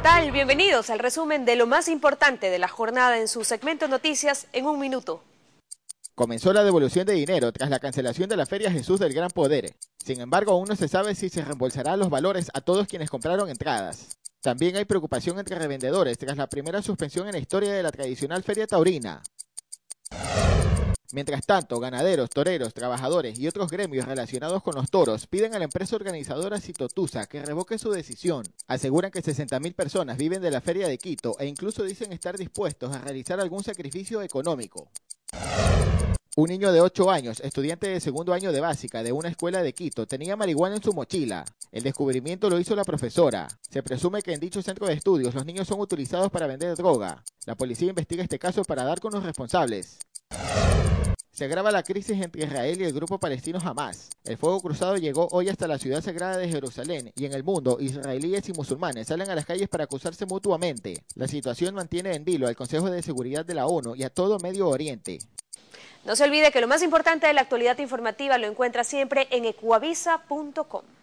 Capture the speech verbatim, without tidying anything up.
tal? Bienvenidos al resumen de lo más importante de la jornada en su segmento Noticias en un minuto. Comenzó la devolución de dinero tras la cancelación de la Feria Jesús del Gran Poder. Sin embargo, aún no se sabe si se reembolsará los valores a todos quienes compraron entradas. También hay preocupación entre revendedores tras la primera suspensión en la historia de la tradicional Feria Taurina. Mientras tanto, ganaderos, toreros, trabajadores y otros gremios relacionados con los toros piden a la empresa organizadora Citotusa que revoque su decisión. Aseguran que sesenta mil personas viven de la Feria de Quito e incluso dicen estar dispuestos a realizar algún sacrificio económico. Un niño de ocho años, estudiante de segundo año de básica de una escuela de Quito, tenía marihuana en su mochila. El descubrimiento lo hizo la profesora. Se presume que en dicho centro de estudios los niños son utilizados para vender droga. La policía investiga este caso para dar con los responsables. Se agrava la crisis entre Israel y el grupo palestino Hamas. El fuego cruzado llegó hoy hasta la ciudad sagrada de Jerusalén y en el mundo, israelíes y musulmanes salen a las calles para acusarse mutuamente. La situación mantiene en vilo al Consejo de Seguridad de la ONU y a todo Medio Oriente. No se olvide que lo más importante de la actualidad informativa lo encuentra siempre en ecuavisa punto com.